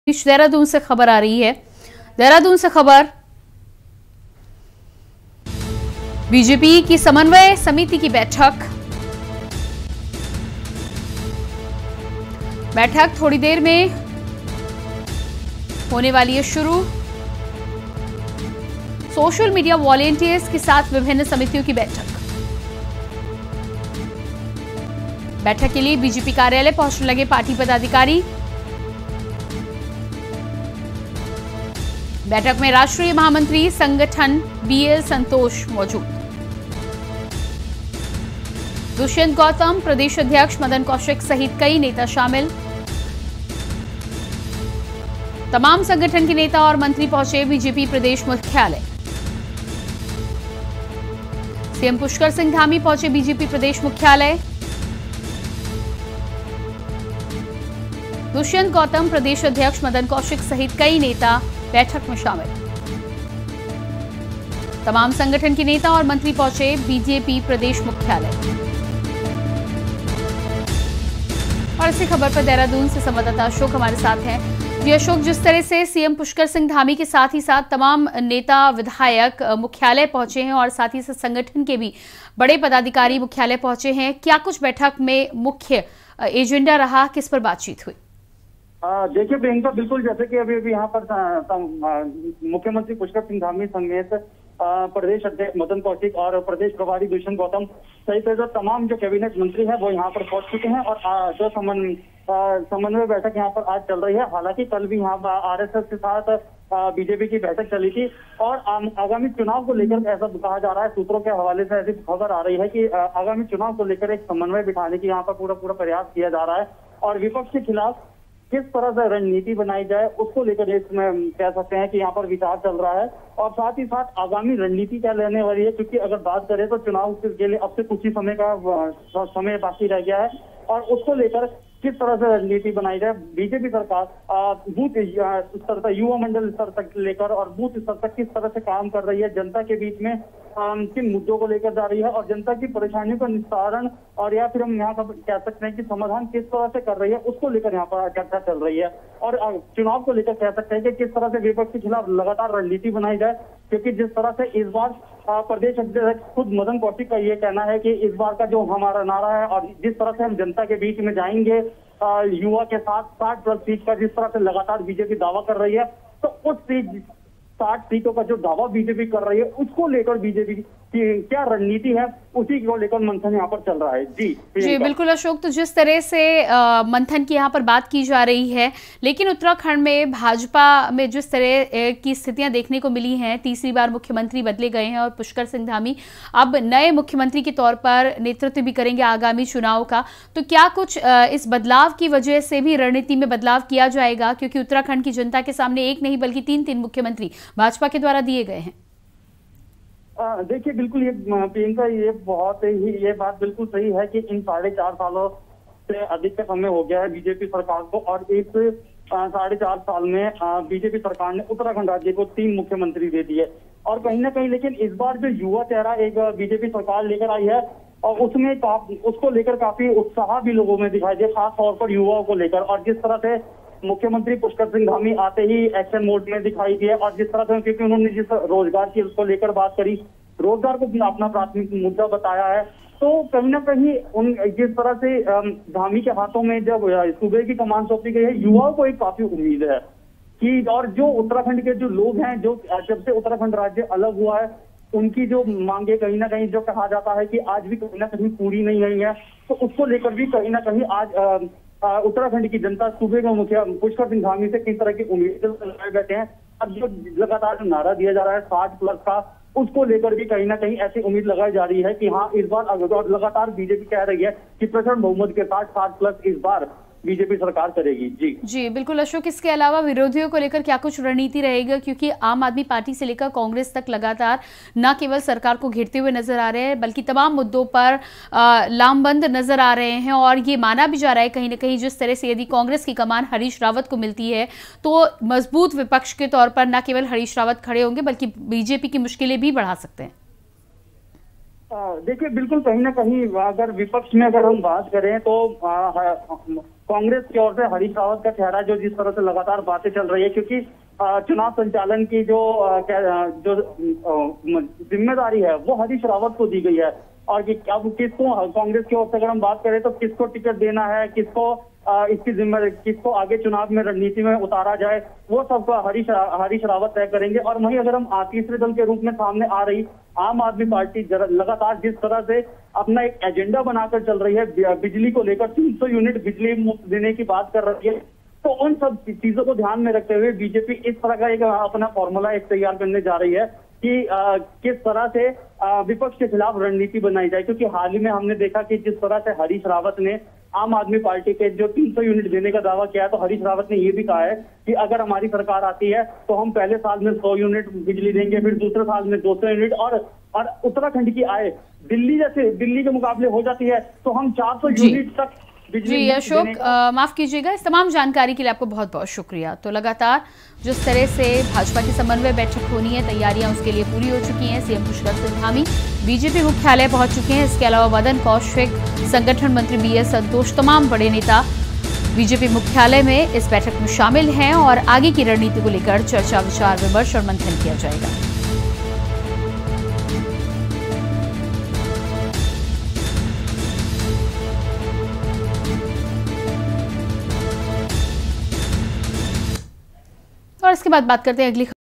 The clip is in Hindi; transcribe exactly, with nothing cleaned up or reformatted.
देहरादून से खबर आ रही है। देहरादून से खबर, बीजेपी की समन्वय समिति की बैठक बैठक थोड़ी देर में होने वाली है शुरू। सोशल मीडिया वॉलेंटियर्स के साथ विभिन्न समितियों की बैठक बैठक के लिए बीजेपी कार्यालय पहुंचने लगे पार्टी पदाधिकारी। बैठक में राष्ट्रीय महामंत्री संगठन बीएल संतोष मौजूद, दुष्यंत गौतम, प्रदेश अध्यक्ष मदन कौशिक सहित कई नेता शामिल। तमाम संगठन के नेता और मंत्री पहुंचे बीजेपी प्रदेश मुख्यालय। सीएम पुष्कर सिंह धामी पहुंचे बीजेपी प्रदेश मुख्यालय। दुष्यंत गौतम, प्रदेश अध्यक्ष मदन कौशिक सहित कई नेता बैठक में शामिल। तमाम संगठन के नेता और मंत्री पहुंचे बीजेपी प्रदेश मुख्यालय। और इसी खबर पर देहरादून से संवाददाता अशोक हमारे साथ हैं। जी अशोक, जिस तरह से सीएम पुष्कर सिंह धामी के साथ ही साथ तमाम नेता विधायक मुख्यालय पहुंचे हैं और साथ ही साथ संगठन के भी बड़े पदाधिकारी मुख्यालय पहुंचे हैं, क्या कुछ बैठक में मुख्य एजेंडा रहा, किस पर बातचीत हुई? देखिए प्रियंका, बिल्कुल जैसे कि अभी अभी यहाँ पर मुख्यमंत्री पुष्कर सिंह धामी समेत प्रदेश अध्यक्ष मदन कौशिक और प्रदेश प्रभारी दुष्यंत गौतम सहित जो तमाम जो कैबिनेट मंत्री हैं वो यहाँ पर पहुंच चुके हैं और जो समन्वय बैठक यहाँ पर आज चल रही है। हालांकि कल भी यहाँ पर आरएसएस के साथ बीजेपी की बैठक चली थी और आगामी चुनाव को लेकर ऐसा कहा जा रहा है, सूत्रों के हवाले से ऐसी खबर आ रही है कि आगामी चुनाव को लेकर एक समन्वय बिठाने की यहाँ पर पूरा पूरा प्रयास किया जा रहा है और विपक्ष के खिलाफ किस तरह से रणनीति बनाई जाए उसको लेकर इसमें कह सकते हैं कि यहाँ पर विचार चल रहा है और साथ ही साथ आगामी रणनीति क्या रहने वाली है, क्योंकि अगर बात करें तो चुनाव के लिए अब से कुछ ही समय का समय बाकी रह गया है और उसको लेकर किस तरह से रणनीति बनाई जाए। बीजेपी सरकार बूथ स्तर तक, युवा मंडल स्तर तक लेकर और बूथ स्तर तक किस तरह से काम कर रही है, जनता के बीच में किन मुद्दों को लेकर जा रही है और जनता की परेशानियों का निस्तारण और या फिर हम यहाँ का कह सकते हैं कि समाधान किस तरह से कर रही है, उसको लेकर यहाँ पर चर्चा चल रही है। और चुनाव को लेकर कह सकते हैं कि किस तरह से विपक्ष के खिलाफ लगातार रणनीति बनाई जाए, क्योंकि जिस तरह से इस बार प्रदेश अध्यक्ष खुद मदन कौशिक का ये कहना है कि इस बार का जो हमारा नारा है और जिस तरह से हम जनता के बीच में जाएंगे युवा के साथ साठ प्लस सीट का जिस तरह से लगातार बीजेपी दावा कर रही है, तो उस सीट साठ सीटों का जो दावा बीजेपी कर रही है उसको लेकर बीजेपी की क्या रणनीति है, उसी को लेकर मंथन यहाँ पर चल रहा है। जी जी बिल्कुल अशोक, तो जिस तरह से आ, मंथन की यहाँ पर बात की जा रही है, लेकिन उत्तराखंड में भाजपा में जिस तरह की स्थितियां देखने को मिली हैं, तीसरी बार मुख्यमंत्री बदले गए हैं और पुष्कर सिंह धामी अब नए मुख्यमंत्री के तौर पर नेतृत्व भी करेंगे आगामी चुनाव का, तो क्या कुछ आ, इस बदलाव की वजह से भी रणनीति में बदलाव किया जाएगा, क्योंकि उत्तराखंड की जनता के सामने एक नहीं बल्कि तीन तीन मुख्यमंत्री भाजपा के द्वारा दिए गए हैं? देखिए बिल्कुल ये प्रियंका, ये बहुत ही ये बात बिल्कुल सही है कि इन साढ़े चार सालों से अधिक का समय हो गया है बीजेपी सरकार को और इस साढ़े चार साल में बीजेपी सरकार ने उत्तराखंड राज्य को तीन मुख्यमंत्री दे दिए और कहीं ना कहीं लेकिन इस बार जो युवा चेहरा एक बीजेपी सरकार लेकर आई है और उसमें उसको लेकर काफी उत्साह भी लोगों में दिखाई दिया, खास तौर पर युवाओं को लेकर। और जिस तरह से मुख्यमंत्री पुष्कर सिंह धामी आते ही एक्शन मोड में दिखाई दिए और जिस तरह से क्योंकि उन्होंने जिस रोजगार की उसको लेकर बात करी, रोजगार को भी अपना प्राथमिक मुद्दा बताया है, तो कहीं ना कहीं उन जिस तरह से धामी के हाथों में जब सूबे की कमान सौंपी गई है, युवाओं को एक काफी उम्मीद है कि और जो उत्तराखंड के जो लोग हैं, जो जब से उत्तराखंड राज्य अलग हुआ है, उनकी जो मांगे कहीं ना कहीं जो कहा जाता है कि आज भी कहीं ना कहीं पूरी नहीं हुई है, तो उसको लेकर भी कहीं ना कहीं आज उत्तराखंड की जनता सूबे का मुखिया पुष्कर सिंह धामी से किस तरह की उम्मीदें लगाए बैठे हैं। अब जो लगातार जो नारा दिया जा रहा है साठ प्लस का, उसको लेकर भी कहीं ना कहीं ऐसी उम्मीद लगाई जा रही है कि हाँ इस बार लगातार बीजेपी कह रही है कि प्रचंड बहुमत के साथ साठ प्लस इस बार बीजेपी सरकार करेगी। जी जी बिल्कुल अशोक, इसके अलावा विरोधियों को लेकर क्या कुछ रणनीति रहेगा, क्योंकि आम आदमी पार्टी से लेकर कांग्रेस तक लगातार न केवल सरकार को घेरते हुए नजर आ रहे हैं बल्कि तमाम मुद्दों पर लामबंद नजर आ रहे हैं और ये माना भी जा रहा है कहीं ना कहीं जिस तरह से यदि कांग्रेस की कमान हरीश रावत को मिलती है तो मजबूत विपक्ष के तौर पर न केवल हरीश रावत खड़े होंगे बल्कि बीजेपी की मुश्किलें भी बढ़ा सकते हैं। देखिए बिल्कुल कहीं ना कहीं अगर विपक्ष में अगर हम बात करें तो कांग्रेस की ओर से हरीश रावत का चेहरा जो जिस तरह से लगातार बातें चल रही है, क्योंकि चुनाव संचालन की जो जो जिम्मेदारी है वो हरीश रावत को दी गई है। और कि अब किसको, कांग्रेस की ओर से अगर हम बात करें तो किसको टिकट देना है, किसको इसकी जिम्मेदारी, किसको आगे चुनाव में रणनीति में उतारा जाए, वो सब हरीश हरीश रावत तय करेंगे। और वहीं अगर हम तीसरे दल के रूप में सामने आ रही आम आदमी पार्टी लगातार जिस तरह से अपना एक एजेंडा बनाकर चल रही है, बिजली को लेकर तीन सौ यूनिट बिजली मुफ्त देने की बात कर रही है, तो उन सब चीजों को ध्यान में रखते हुए बीजेपी इस तरह का एक अपना फॉर्मूला एक तैयार करने जा रही है कि आ, किस तरह से विपक्ष के खिलाफ रणनीति बनाई जाए। क्योंकि हाल ही में हमने देखा कि जिस तरह से हरीश रावत ने आम आदमी पार्टी के जो तीन सौ यूनिट देने का दावा किया है, तो हरीश रावत ने ये भी कहा है कि अगर हमारी सरकार आती है तो हम पहले साल में सौ यूनिट बिजली देंगे, फिर दूसरे साल में दो सौ यूनिट, और और उत्तराखंड की आय दिल्ली जैसे दिल्ली के मुकाबले हो जाती है तो हम चार सौ यूनिट तक जी अशोक, माफ कीजिएगा, इस तमाम जानकारी के लिए आपको बहुत बहुत शुक्रिया। तो लगातार जिस तरह से भाजपा की समन्वय बैठक होनी है, तैयारियां उसके लिए पूरी हो चुकी हैं। सीएम पुष्कर सिंह धामी बीजेपी मुख्यालय पहुंच चुके हैं। इसके अलावा मदन कौशिक, संगठन मंत्री बी एस संतोष, तमाम बड़े नेता बीजेपी मुख्यालय में इस बैठक में शामिल हैं और आगे की रणनीति को लेकर चर्चा, विचार विमर्श और मंथन किया जाएगा। और इसके बाद बात करते हैं अगली